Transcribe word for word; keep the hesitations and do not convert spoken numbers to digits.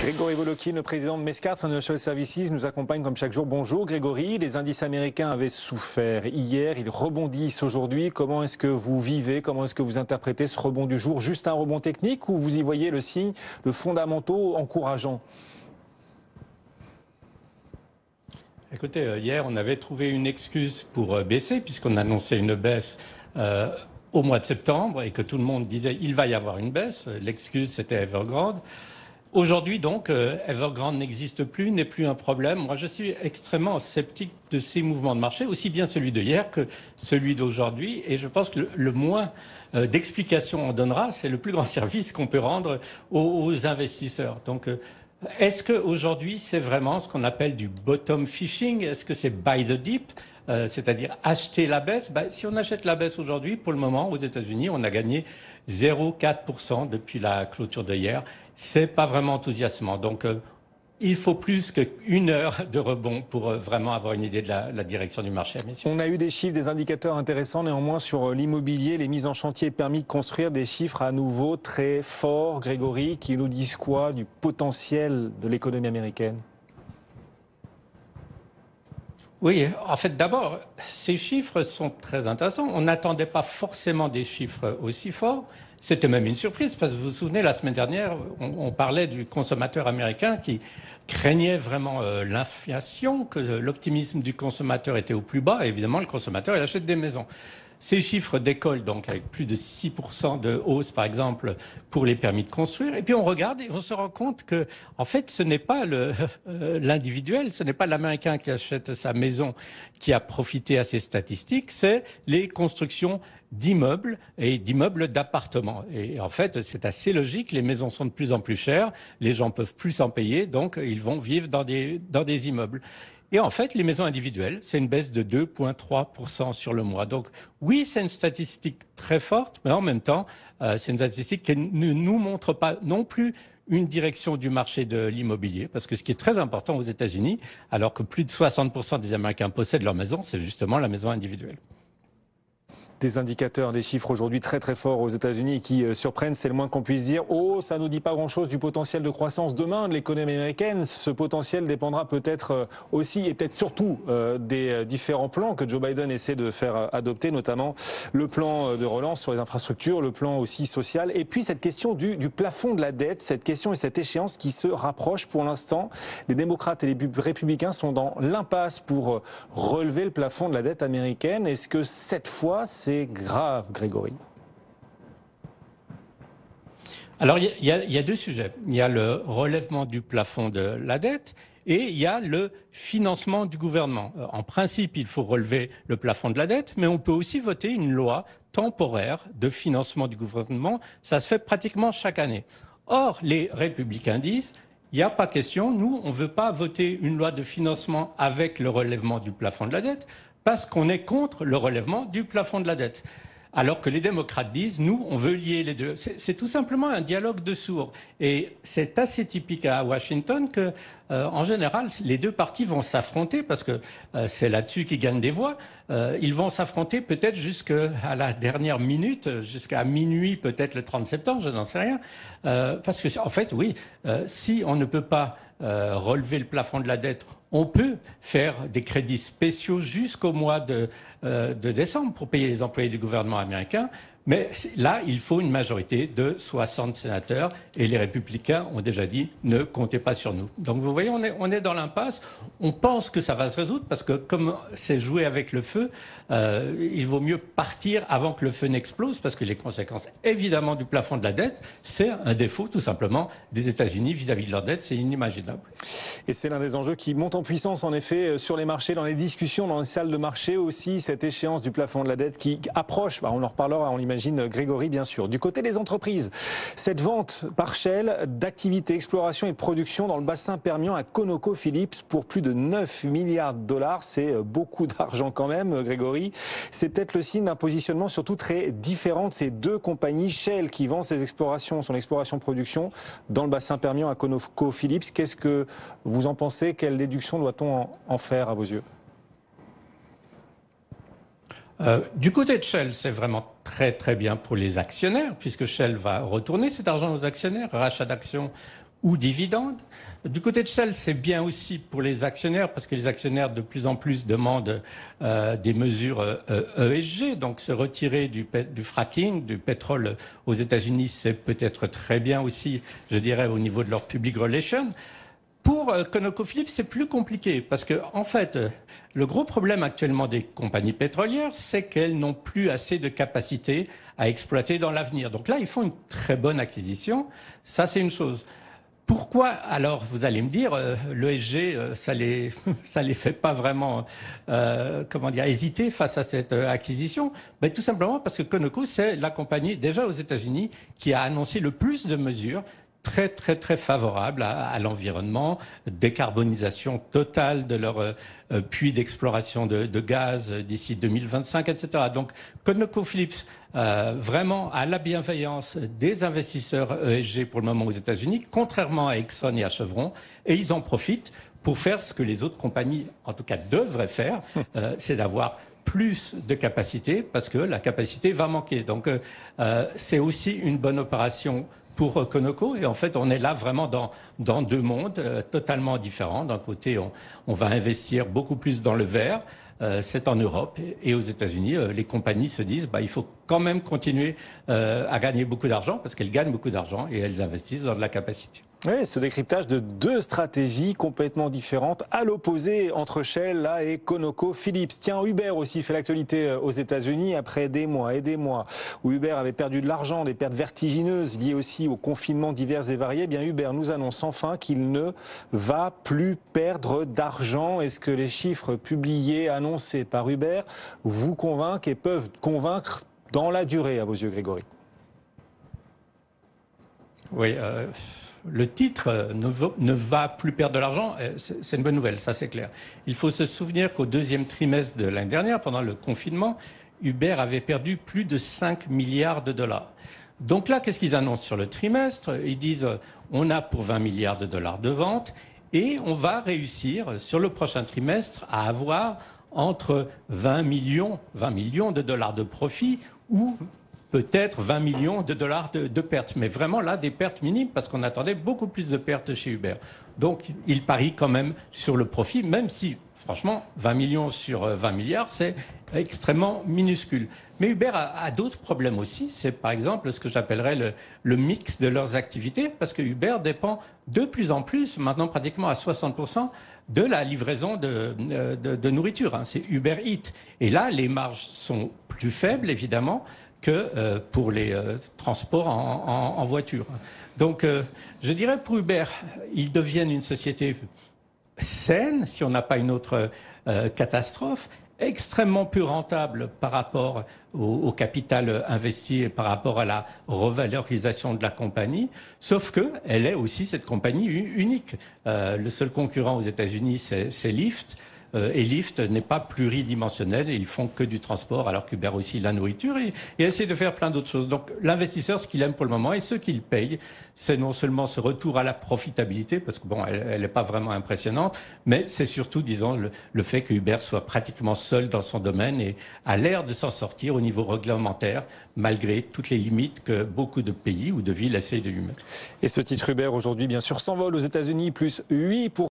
Grégory Volokin, le président de Mescart Financial Services, nous accompagne comme chaque jour. Bonjour Grégory, les indices américains avaient souffert hier, ils rebondissent aujourd'hui. Comment est-ce que vous vivez, comment est-ce que vous interprétez ce rebond du jour? Juste un rebond technique ou vous y voyez le signe de fondamentaux encourageants? Écoutez, hier on avait trouvé une excuse pour baisser puisqu'on annonçait une baisse euh, au mois de septembre et que tout le monde disait il va y avoir une baisse. L'excuse c'était Evergrande. Aujourd'hui donc, euh, Evergrande n'existe plus, n'est plus un problème. Moi je suis extrêmement sceptique de ces mouvements de marché, aussi bien celui de hier que celui d'aujourd'hui. Et je pense que le, le moins euh, d'explications on donnera, c'est le plus grand service qu'on peut rendre aux, aux investisseurs. Donc euh, est-ce qu'aujourd'hui, c'est vraiment ce qu'on appelle du bottom fishing? Est-ce que c'est buy the dip, euh, c'est-à-dire acheter la baisse? Ben, si on achète la baisse aujourd'hui, pour le moment, aux États-Unis, on a gagné zéro virgule quatre pour cent depuis la clôture de hier. C'est pas vraiment enthousiasmant. Donc, euh, il faut plus qu'une heure de rebond pour euh, vraiment avoir une idée de la, la direction du marché, messieurs. On a eu des chiffres, des indicateurs intéressants néanmoins sur l'immobilier, les mises en chantier, permis de construire, des chiffres à nouveau très forts, Grégory, qui nous disent quoi du potentiel de l'économie américaine? Oui, en fait, d'abord, ces chiffres sont très intéressants. On n'attendait pas forcément des chiffres aussi forts. C'était même une surprise, parce que vous vous souvenez, la semaine dernière, on, on parlait du consommateur américain qui craignait vraiment euh, l'inflation, que l'optimisme du consommateur était au plus bas. Et évidemment, le consommateur, il achète des maisons. Ces chiffres décollent donc avec plus de six pour cent de hausse, par exemple, pour les permis de construire. Et puis on regarde et on se rend compte que, en fait, ce n'est pas le, euh, l'individuel, ce n'est pas l'Américain qui achète sa maison qui a profité à ces statistiques, c'est les constructions d'immeubles et d'immeubles d'appartements. Et en fait, c'est assez logique. Les maisons sont de plus en plus chères, les gens peuvent plus en payer, donc ils vont vivre dans des, dans des immeubles. Et en fait, les maisons individuelles, c'est une baisse de deux virgule trois pour cent sur le mois. Donc oui, c'est une statistique très forte, mais en même temps, euh, c'est une statistique qui ne nous montre pas non plus une direction du marché de l'immobilier. Parce que ce qui est très important aux États-Unis, alors que plus de soixante pour cent des Américains possèdent leur maison, c'est justement la maison individuelle. Des indicateurs, des chiffres aujourd'hui très très forts aux États-Unis qui euh, surprennent, c'est le moins qu'on puisse dire. Oh, ça nous dit pas grand-chose du potentiel de croissance demain de l'économie américaine. Ce potentiel dépendra peut-être euh, aussi et peut-être surtout euh, des euh, différents plans que Joe Biden essaie de faire euh, adopter, notamment le plan euh, de relance sur les infrastructures, le plan aussi social. Et puis cette question du, du plafond de la dette, cette question et cette échéance qui se rapprochent pour l'instant. Les démocrates et les républicains sont dans l'impasse pour euh, relever le plafond de la dette américaine. Est-ce que cette fois, c'est grave, Grégory? Alors, il y, y, y a deux sujets. Il y a le relèvement du plafond de la dette et il y a le financement du gouvernement. En principe, il faut relever le plafond de la dette, mais on peut aussi voter une loi temporaire de financement du gouvernement. Ça se fait pratiquement chaque année. Or, les républicains disent il n'y a pas question, nous, on ne veut pas voter une loi de financement avec le relèvement du plafond de la dette, parce qu'on est contre le relèvement du plafond de la dette. Alors que les démocrates disent, nous, on veut lier les deux. C'est, c'est tout simplement un dialogue de sourds. Et c'est assez typique à Washington que, euh, en général, les deux partis vont s'affronter, parce que euh, c'est là-dessus qu'ils gagnent des voix. Euh, ils vont s'affronter peut-être jusqu'à la dernière minute, jusqu'à minuit, peut-être le trente septembre, je n'en sais rien. Euh, parce que, en fait, oui, euh, si on ne peut pas euh, relever le plafond de la dette, on peut faire des crédits spéciaux jusqu'au mois de, euh, de décembre pour payer les employés du gouvernement américain. Mais là, il faut une majorité de soixante sénateurs et les républicains ont déjà dit ne comptez pas sur nous. Donc vous voyez, on est, on est dans l'impasse. On pense que ça va se résoudre parce que comme c'est jouer avec le feu, euh, il vaut mieux partir avant que le feu n'explose parce que les conséquences évidemment du plafond de la dette, c'est un défaut tout simplement des États-Unis vis-à-vis de leur dette. C'est inimaginable. Et c'est l'un des enjeux qui monte en puissance en effet sur les marchés, dans les discussions, dans les salles de marché aussi, cette échéance du plafond de la dette qui approche. Bah, on en reparlera, on l'imagine. Grégory, bien sûr. Du côté des entreprises, cette vente par Shell d'activités exploration et production dans le bassin permien à ConocoPhillips pour plus de neuf milliards de dollars, c'est beaucoup d'argent quand même, Grégory. C'est peut-être le signe d'un positionnement surtout très différent de ces deux compagnies. Shell qui vend ses explorations, son exploration-production dans le bassin permien à ConocoPhillips. Qu'est-ce que vous en pensez? Quelle déduction doit-on en faire à vos yeux? Euh, du côté de Shell, c'est vraiment très très bien pour les actionnaires, puisque Shell va retourner cet argent aux actionnaires, rachat d'actions ou dividendes. Du côté de Shell, c'est bien aussi pour les actionnaires, parce que les actionnaires de plus en plus demandent euh, des mesures euh, E S G, donc se retirer du, du fracking, du pétrole aux États-Unis, c'est peut-être très bien aussi, je dirais, au niveau de leur public relations. Pour euh, ConocoPhillips, c'est plus compliqué, parce que en fait, euh, le gros problème actuellement des compagnies pétrolières, c'est qu'elles n'ont plus assez de capacité à exploiter dans l'avenir. Donc là, ils font une très bonne acquisition, ça c'est une chose. Pourquoi alors, vous allez me dire, euh, l'E S G, euh, ça les, ça les fait pas vraiment, euh, comment dire, hésiter face à cette euh, acquisition? Ben, tout simplement parce que Conoco, c'est la compagnie déjà aux États-Unis qui a annoncé le plus de mesures très très très favorables à, à l'environnement, décarbonisation totale de leur euh, puits d'exploration de, de gaz d'ici deux mille vingt-cinq, et cetera. Donc ConocoPhillips euh, vraiment à la bienveillance des investisseurs E S G pour le moment aux États-Unis, contrairement à Exxon et à Chevron, et ils en profitent pour faire ce que les autres compagnies, en tout cas, devraient faire, euh, c'est d'avoir plus de capacité, parce que la capacité va manquer. Donc euh, c'est aussi une bonne opération pour Conoco, et en fait on est là vraiment dans, dans deux mondes euh, totalement différents. D'un côté on, on va investir beaucoup plus dans le vert, euh, c'est en Europe, et aux États-Unis euh, les compagnies se disent bah, il faut quand même continuer euh, à gagner beaucoup d'argent, parce qu'elles gagnent beaucoup d'argent et elles investissent dans de la capacité. Oui, ce décryptage de deux stratégies complètement différentes, à l'opposé entre Shell là, et ConocoPhillips. Tiens, Uber aussi fait l'actualité aux États-Unis après des mois et des mois où Uber avait perdu de l'argent, des pertes vertigineuses liées aussi aux confinements divers et variés. Eh bien, Uber nous annonce enfin qu'il ne va plus perdre d'argent. Est-ce que les chiffres publiés, annoncés par Uber, vous convainquent et peuvent convaincre dans la durée, à vos yeux, Grégory? Oui. Euh... Le titre ne va, ne va plus perdre de l'argent, c'est une bonne nouvelle, ça c'est clair. Il faut se souvenir qu'au deuxième trimestre de l'année dernière, pendant le confinement, Uber avait perdu plus de cinq milliards de dollars. Donc là, qu'est-ce qu'ils annoncent sur le trimestre? Ils disent on a pour vingt milliards de dollars de ventes et on va réussir sur le prochain trimestre à avoir entre vingt millions, vingt millions de dollars de profit ou peut-être vingt millions de dollars de, de pertes, mais vraiment là des pertes minimes parce qu'on attendait beaucoup plus de pertes chez Uber. Donc il parie quand même sur le profit, même si franchement vingt millions sur vingt milliards c'est extrêmement minuscule. Mais Uber a, a d'autres problèmes aussi, c'est par exemple ce que j'appellerais le, le mix de leurs activités, parce que Uber dépend de plus en plus, maintenant pratiquement à soixante pour cent, de la livraison de, de, de nourriture, hein. C'est Uber Eats. Et là les marges sont plus faibles évidemment que euh, pour les euh, transports en, en, en voiture. Donc, euh, je dirais pour Uber, ils deviennent une société saine, si on n'a pas une autre euh, catastrophe, extrêmement peu rentable par rapport au, au capital investi et par rapport à la revalorisation de la compagnie, sauf que elle est aussi cette compagnie unique. Euh, le seul concurrent aux États-Unis, c'est Lyft. Et Lyft n'est pas pluridimensionnel, et ils font que du transport, alors qu'Uber aussi la nourriture, et, et essaie de faire plein d'autres choses. Donc l'investisseur, ce qu'il aime pour le moment, et ce qu'il paye, c'est non seulement ce retour à la profitabilité, parce que bon, elle n'est pas vraiment impressionnante, mais c'est surtout, disons, le, le fait que Uber soit pratiquement seul dans son domaine et a l'air de s'en sortir au niveau réglementaire, malgré toutes les limites que beaucoup de pays ou de villes essayent de lui mettre. Et ce titre Uber aujourd'hui, bien sûr, s'envole aux États-Unis, plus huit pour cent.